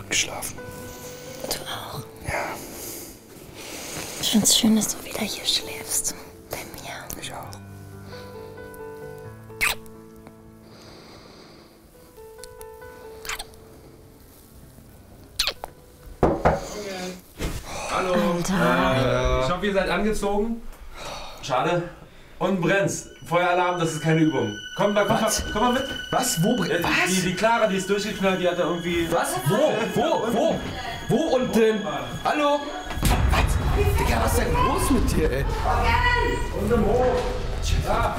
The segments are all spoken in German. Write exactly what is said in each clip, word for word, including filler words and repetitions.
Gut geschlafen. Du auch? Ja. Ich find's schön, dass du wieder hier schläfst. Bei mir. Ich auch. Hallo. Äh, ich hoffe, ihr seid angezogen. Schade. Und brennst. Feueralarm, das ist keine Übung. Komm mal, komm mal, komm mal mit. Was? Wo brennt? Äh, Was? Die, die Clara, die ist durchgeknallt, die hat da irgendwie... Was? Wo? Wo? Wo? Wo unten? Hallo? Was? Digga, was ist denn los mit dir, ey? Und im Hof. Ja.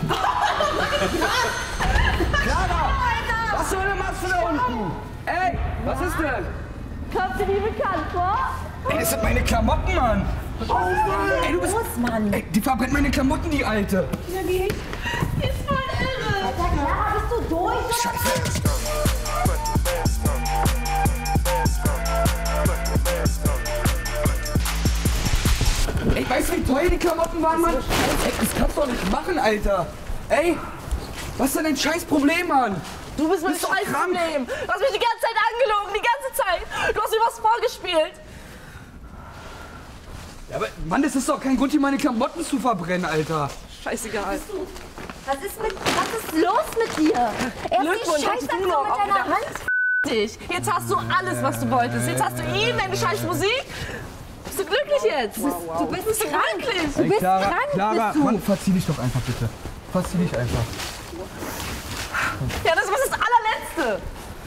Clara! Was zur Hölle machst du da unten? Ey, was ist denn? Kommt dir die bekannt vor? Ey, das sind meine Klamotten, Mann! Ey, du bist... Los, Mann! Ey, die verbrennt meine Klamotten, die Alte! Ja, wie? Die ist voll irre! Alter, Clara, bist du durch? Scheiße! Ey, weißt du, wie teuer die Klamotten waren, Mann? Ey, das kannst du doch nicht machen, Alter! Ey! Was ist denn dein scheiß Problem, Mann? Du bist mein Bist doch Scheißproblem. Du hast mich die ganze Zeit angelogen, die ganze Zeit. Du hast mir was vorgespielt. Ja, aber Mann, das ist doch kein Grund, hier meine Klamotten zu verbrennen, Alter. Scheißegal. Was ist, mit, was ist los mit dir? Erst Glückwunsch, die Scheiße dass du mit noch auf deiner der Hand. Dich. Jetzt hast du alles, was du wolltest. Jetzt hast du ihn, deine scheiß Musik. Bist du glücklich jetzt? Du bist, du bist krank. Glücklich. Du bist Clara, krank, Clara, bist du. Mann, verzieh dich doch einfach, bitte. Verzieh dich einfach. Ja, das war das allerletzte.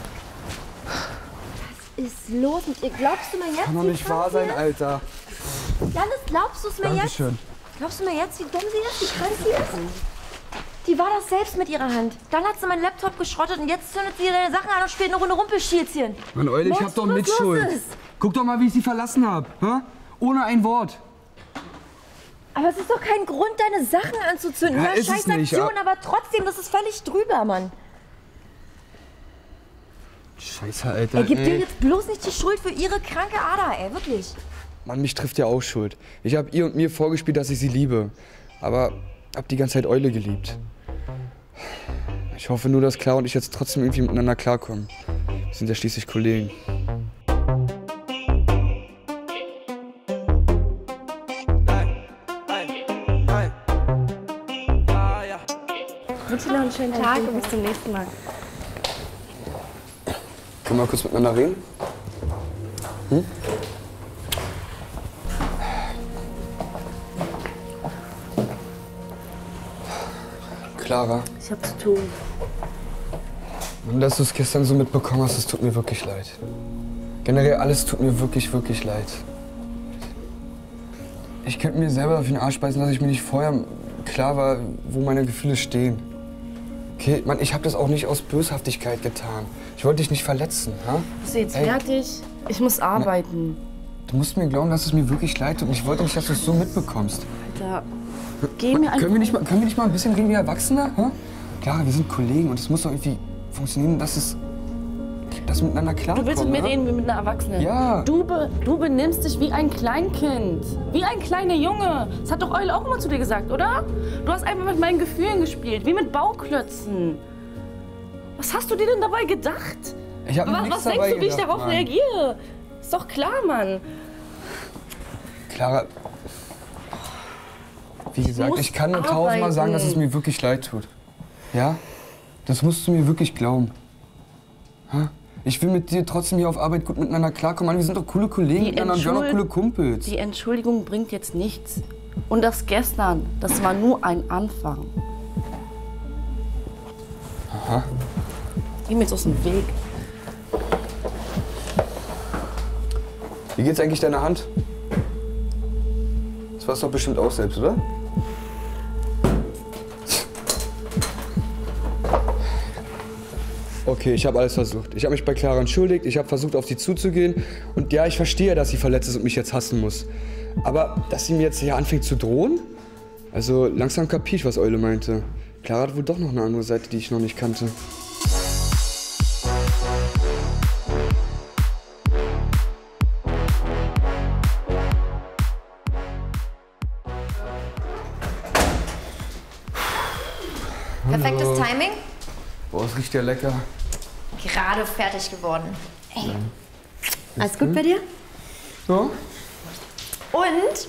Was ist los mit ihr? Glaubst du mir jetzt, Kann doch wie nicht krank wahr sie sein, ist? Alter. Janis, glaubst du es mir jetzt? Dankeschön. Glaubst du mir jetzt, wie dumm sie ist, wie krank sie ist? Die war das selbst mit ihrer Hand. Dann hat sie meinen Laptop geschrottet und jetzt zündet sie deine Sachen an und spielt eine Runde Rumpelstilzchen. Mann, Eule, ich Weißt hab du, doch was Mitschuld. los ist? Guck doch mal, wie ich sie verlassen hab. Hä? Ohne ein Wort. Aber es ist doch kein Grund, deine Sachen anzuzünden. Ja, Ja, ist es scheiß nicht, Aktion, aber trotzdem, das ist völlig drüber, Mann. Scheiße, Alter. Er gibt ey. dir jetzt bloß nicht die Schuld für ihre kranke Ader, ey, wirklich. Mann, mich trifft ja auch Schuld. Ich hab ihr und mir vorgespielt, dass ich sie liebe. Aber hab die ganze Zeit Eule geliebt. Ich hoffe nur, dass Clara und ich jetzt trotzdem irgendwie miteinander klarkommen. Wir sind ja schließlich Kollegen. Ich wünsche dir noch einen schönen Tag und bis zum nächsten Mal. Können wir kurz miteinander reden? Hm? Clara, Ich hab zu tun. und dass du es gestern so mitbekommen hast, es tut mir wirklich leid. Generell alles tut mir wirklich, wirklich leid. Ich könnte mir selber auf den Arsch beißen, dass ich mir nicht vorher klar war, wo meine Gefühle stehen. Okay, Mann, ich habe das auch nicht aus Böshaftigkeit getan. Ich wollte dich nicht verletzen, ha? Bist du jetzt Ey. fertig? Ich muss arbeiten. Du musst mir glauben, dass es mir wirklich leid tut und ich wollte nicht, dass du es so mitbekommst. Alter, geh mir Können wir, nicht mal, können wir nicht mal ein bisschen reden wie Erwachsene? Ha? Klar, wir sind Kollegen und es muss doch irgendwie funktionieren, dass es dass wir miteinander klarkommen. Du willst mit mir ha? reden wie mit einer Erwachsenen? Ja. Du, be, du benimmst dich wie ein Kleinkind. Wie ein kleiner Junge. Das hat doch Eule auch immer zu dir gesagt, oder? Du hast einfach mit meinen Gefühlen gespielt, wie mit Bauklötzen. Was hast du dir denn dabei gedacht? Ich hab mir Was, nichts was denkst dabei du, wie ich gedacht, darauf Mann. reagiere? Ist doch klar, Mann. Clara, wie gesagt, muss ich kann nur tausendmal sagen, dass es arbeiten. mir wirklich leid tut. Ja? Das musst du mir wirklich glauben. Ha? Ich will mit dir trotzdem hier auf Arbeit gut miteinander klarkommen. Mann, wir sind doch coole Kollegen Die miteinander, wir sind doch Entschuld- coole Kumpels. Die Entschuldigung bringt jetzt nichts. Und das gestern, das war nur ein Anfang. Aha. Geh mir jetzt aus dem Weg. Wie geht's eigentlich deiner Hand? Das warst doch bestimmt auch selbst, oder? Okay, ich habe alles versucht. Ich habe mich bei Clara entschuldigt, ich habe versucht, auf sie zuzugehen. Und ja, ich verstehe, dass sie verletzt ist und mich jetzt hassen muss. Aber dass sie mir jetzt hier anfängt zu drohen? Also langsam kapier ich, was Eule meinte. Clara hat wohl doch noch eine andere Seite, die ich noch nicht kannte. Perfektes Timing. Boah, es riecht ja lecker. Gerade fertig geworden. Ey, Alles gut bei dir? Ja. Und?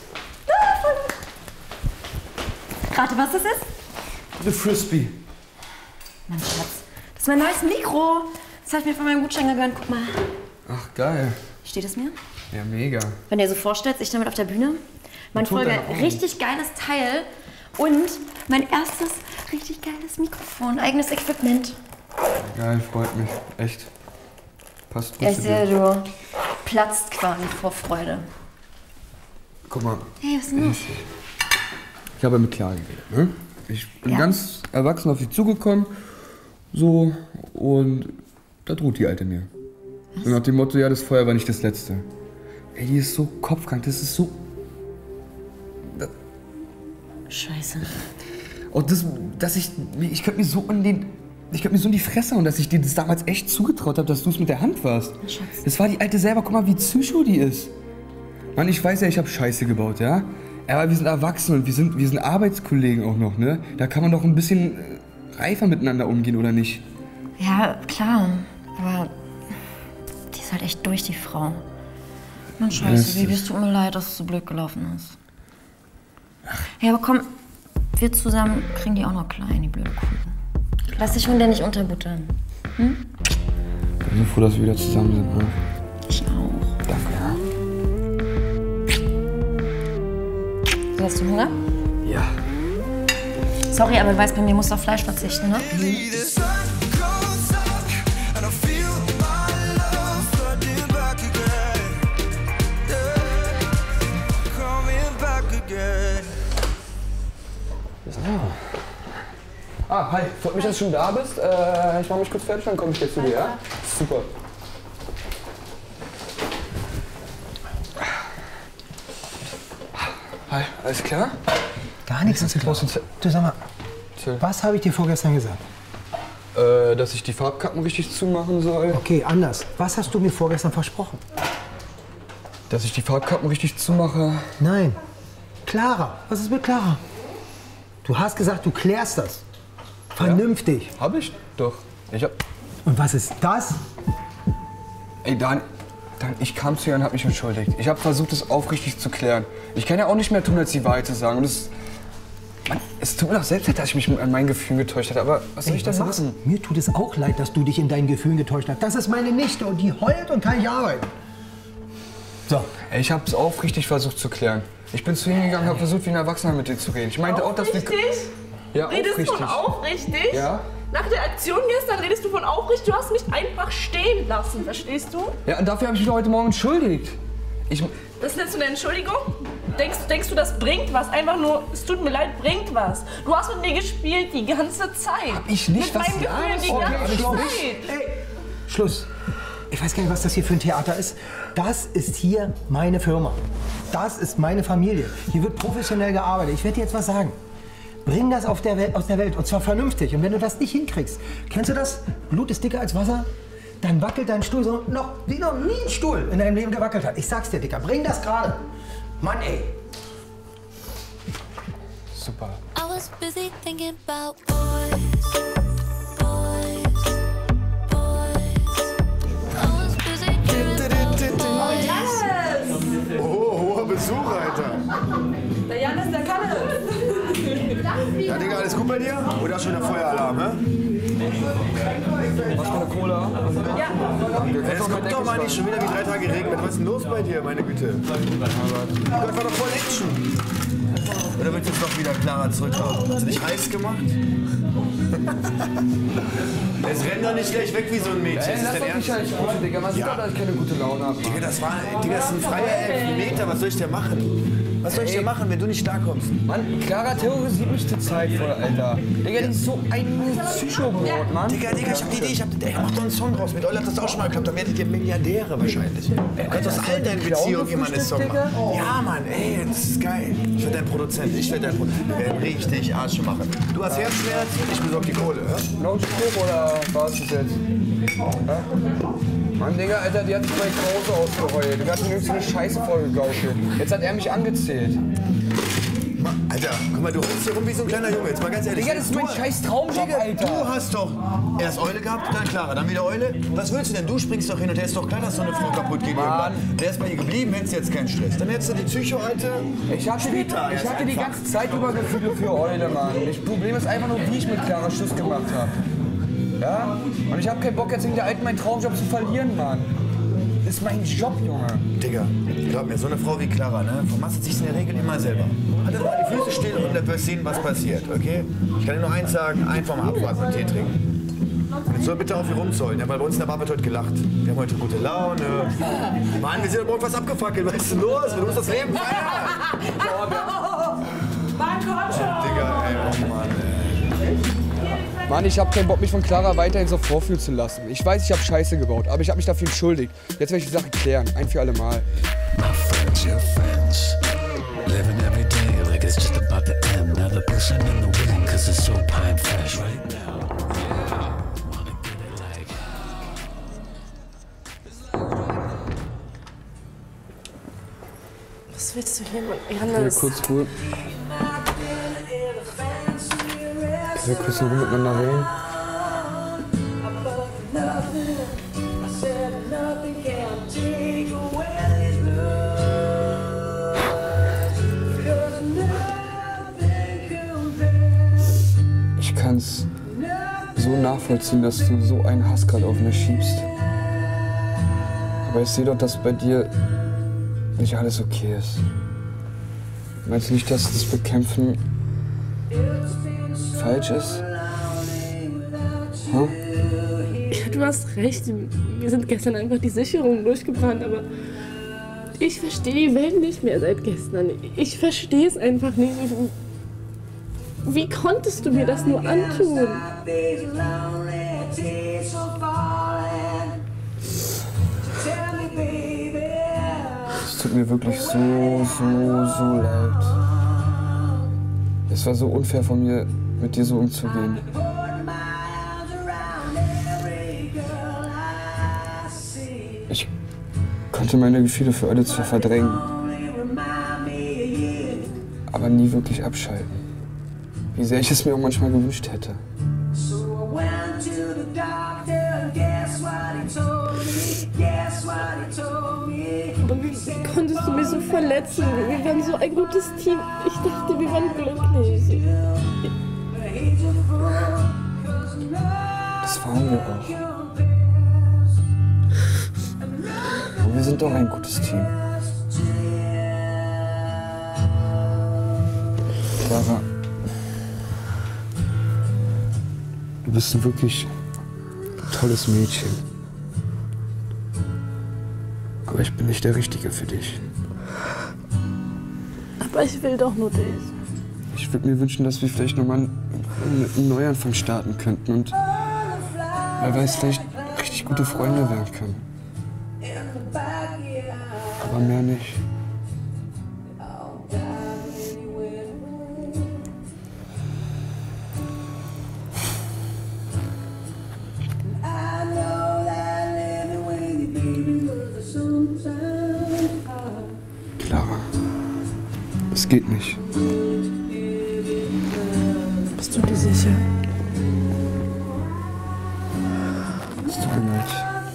Rate, was das ist? Eine Frisbee. Mein Schatz, das ist mein neues Mikro. Das habe ich mir von meinem Gutschein gegönnt. Guck mal. Ach, geil. Steht es mir? Ja, mega. Wenn du dir so vorstellst, ich damit auf der Bühne. Mein tut voll deine geil, Augen. richtig geiles Teil. Und mein erstes richtig geiles Mikrofon. Eigenes Equipment. Geil, freut mich. Echt. Passt gut Ich zu sehe, dir. du platzt quasi vor Freude. Guck mal, Hey, was ist denn los? ich habe mit Clara geredet, ne? Ich bin Ja. ganz erwachsen auf sie zugekommen. So, und da droht die Alte mir. Und nach dem Motto, ja, das Feuer war nicht das Letzte. Ey, die ist so kopfkrank, das ist so... Scheiße. Auch das, dass ich, ich könnte mir so in den, ich könnte mir so in die Fresse hauen, dass ich dir das damals echt zugetraut habe, dass du es mit der Hand warst. Schatz. Das war die Alte selber, guck mal, wie psycho die ist. Mann, ich weiß ja, ich habe Scheiße gebaut, ja? Aber wir sind erwachsen und wir sind, wir sind Arbeitskollegen auch noch, ne? Da kann man doch ein bisschen äh, reifer miteinander umgehen, oder nicht? Ja, klar. Aber die ist halt echt durch, die Frau. Mann, Ja, Scheiße, das Baby, ist- es tut mir leid, dass es so blöd gelaufen ist. Ja, aber komm, wir zusammen kriegen die auch noch klein, die blöde Kuh. Lass dich von der nicht unterbuttern. Ich bin so froh, dass wir wieder zusammen sind, ne? Ich auch. Danke, ja. So, hast du Hunger? Ja. Sorry, aber du weißt, bei mir musst du auf Fleisch verzichten, ne? Ah, hi. Freut mich, dass du schon da bist. Äh, ich mache mich kurz fertig, dann komme ich gleich zu dir, ja? Super. Hi, alles klar? Gar nichts ist klar. Du, sag mal, Erzähl. was habe ich dir vorgestern gesagt? Äh, dass ich die Farbkappen richtig zumachen soll. Okay, anders. Was hast du mir vorgestern versprochen? Dass ich die Farbkappen richtig zumache. Nein. Clara. Was ist mit Clara? Du hast gesagt, du klärst das. Vernünftig. Hab ich doch. Ich hab... Und was ist das? Ey, Dan, Dan, ich kam zu ihr und hab mich entschuldigt. Ich habe versucht, es aufrichtig zu klären. Ich kann ja auch nicht mehr tun, als die Wahrheit zu sagen. Und es... Mann, es tut mir doch selbst leid, dass ich mich mit meinen Gefühlen getäuscht habe. Aber was soll Ey, ich denn weißt du was? machen? Mir tut es auch leid, dass du dich in deinen Gefühlen getäuscht hast. Das ist meine Nichte und die heult und kann nicht arbeiten. So. Ey, ich habe es aufrichtig versucht zu klären. Ich bin zu ihr hingegangen und habe versucht, wie ein Erwachsener mit dir zu reden. Ich meinte auch, dass wir... Aufrichtig? Ja, Redest aufrichtig. von aufrichtig? Ja? Nach der Aktion gestern redest du von aufrichtig. Du hast mich einfach stehen lassen, verstehst du? Ja, und dafür habe ich mich heute Morgen entschuldigt. Ich... Das nennst du eine Entschuldigung? Denkst, denkst du, das bringt was? Einfach nur, es tut mir leid, bringt was. Du hast mit mir gespielt die ganze Zeit. Hab ich nicht, Mit was meinen Gefühlen laberst die du? ganze Okay, Zeit. Ey, Schluss. Ich weiß gar nicht, was das hier für ein Theater ist. Das ist hier meine Firma. Das ist meine Familie. Hier wird professionell gearbeitet. Ich werde dir jetzt was sagen. Bring das auf der Welt, aus der Welt und zwar vernünftig. Und wenn du das nicht hinkriegst, kennst du das? Blut ist dicker als Wasser. Dann wackelt dein Stuhl so noch, wie noch nie ein Stuhl in deinem Leben gewackelt hat. Ich sag's dir, Dicker, bring das gerade. Mann, ey. Super. I was busy thinking about boys, boys, boys. I was busy dreaming about boys. Oh, hoher Besuch, Alter. Der Jan ist der Kalle. Ja, Digga, alles gut bei dir? Oder schon der Feueralarm, ne? Was für eine Cola? Es kommt doch mal nicht schon wieder wie drei Tage Regen. Was ist denn los bei dir, meine Güte? Gott, war doch voll Action. Oder wird jetzt doch wieder Clara zurückhauen? Hast du dich heiß gemacht? Es rennt doch nicht gleich weg wie so ein Mädchen. Ey, Ist das lass dein doch nicht Ernst? halt Profi, Digga. Man sieht Ja. doch, dass ich keine gute Laune habe. Digga, das war, Digga, das ist ein freier Elfmeter. Was soll ich denn machen? Was soll ich denn machen, wenn du nicht da kommst? Mann, Clara terrorisiert mich zur Zeit voll, Alter. Digga, die ist so ein Psychobrot, Mann. Digga, Digga, ich hab die Idee, ich hab die Idee. Mach doch einen Song raus. Mit euch hat das auch schon mal geklappt. Dann werdet ihr Milliardäre wahrscheinlich. Du kannst aus all deinen Beziehungen immer einen Song machen. Ja, Mann, ey, das ist geil. Ich werd dein Produzent, ich werd dein Produzent. Wir werden richtig Arsch machen. Du hast Herzschmerz, ich besorg die Kohle. Ja? Noch ein Spruch oder war es das jetzt? Hä? Mann, Digga, Alter, die hat sich bei Krause ausgeheult. Die hat mir irgendwie eine Scheiße vorgegaukelt. Jetzt hat er mich angezählt. Alter, guck mal, du holst hier rum wie so ein kleiner Junge. Jetzt mal ganz ehrlich. Digga, das ist mein scheiß Traumjob, Alter. Du hast doch erst Eule gehabt, dann Clara, dann wieder Eule. Was willst du denn? Du springst doch hin und her. Ist doch klar, dass so eine Frau kaputt geht irgendwann. Der ist bei ihr geblieben, hättest jetzt keinen Stress. Dann hättest du die Psycho, Alter. Ich hatte, die, ich hatte die ganze Zeit über Gefühle für Eule, Mann. Das Problem ist einfach nur, wie ich mit Clara Schluss gemacht habe. Ja? Und ich habe keinen Bock, jetzt wegen der Alten meinen Traumjob zu verlieren, Mann. Das ist mein Job, Junge. Digga, glaub mir, so eine Frau wie Clara, ne, vermasselt sich in der Regel immer selber. Hat dann mal die Füße still und dann wirst sehen, was passiert, okay? Ich kann dir nur eins sagen, einfach mal abwarten und Tee trinken. Jetzt soll bitte auf ihr rumzollen, ja, weil bei uns in der Bar wird heute gelacht. Wir haben heute gute Laune. Mann, wir sind aber irgendwas abgefackelt, was ist denn los? Du musst das Leben feiern. Mann, komm schon! Digga, ey, oh Mann, ey. Mann, ich hab keinen Bock, mich von Clara weiterhin so vorführen zu lassen. Ich weiß, ich hab Scheiße gebaut, aber ich hab mich dafür entschuldigt. Jetzt werde ich die Sache klären, ein für alle Mal. My friends, your friends, living every day like it's just about to end. Now the person in the wind, cause it's so pine fresh right now. Yeah, wanna get it like. Was willst du hier, Mann? Ja, Janis? kurz Ruhe. Wir kurz noch miteinander reden. Ich kann's so nachvollziehen, dass du so einen Hass gerade auf mich schiebst. Aber ich sehe doch, dass bei dir nicht alles okay ist. Meinst du nicht, dass das Bekämpfen falsch ist? Hm? Ja, du hast recht. Wir sind gestern einfach die Sicherung durchgebrannt, aber ich verstehe die Welt nicht mehr seit gestern. Ich verstehe es einfach nicht. Wie konntest du mir das nur antun? Es tut mir wirklich so, so, so leid. Es war so unfair von mir, mit dir so umzugehen. Ich konnte meine Gefühle für alle zwar verdrängen, aber nie wirklich abschalten. Wie sehr ich es mir auch manchmal gewünscht hätte. Aber wie konntest du mich so verletzen? Wir waren so ein gutes Team. Ich dachte, wir waren glücklich. Das waren wir auch. Und wir sind doch ein gutes Team. Clara, du bist ein wirklich tolles Mädchen. Aber ich bin nicht der Richtige für dich. Aber ich will doch nur dich. Ich würde mir wünschen, dass wir vielleicht nochmal einen, einen Neuanfang starten könnten und wer weiß, vielleicht richtig gute Freunde werden können. Aber mehr nicht. Clara, es geht nicht. Bist du dir sicher? Es tut mir leid.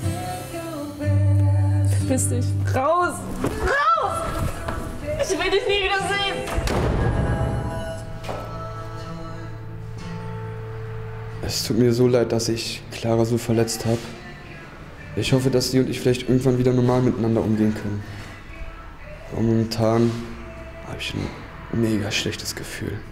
Verpiss dich. Raus! Raus! Ich will dich nie wieder sehen! Es tut mir so leid, dass ich Clara so verletzt habe. Ich hoffe, dass sie und ich vielleicht irgendwann wieder normal miteinander umgehen können. Aber momentan habe ich ein mega schlechtes Gefühl.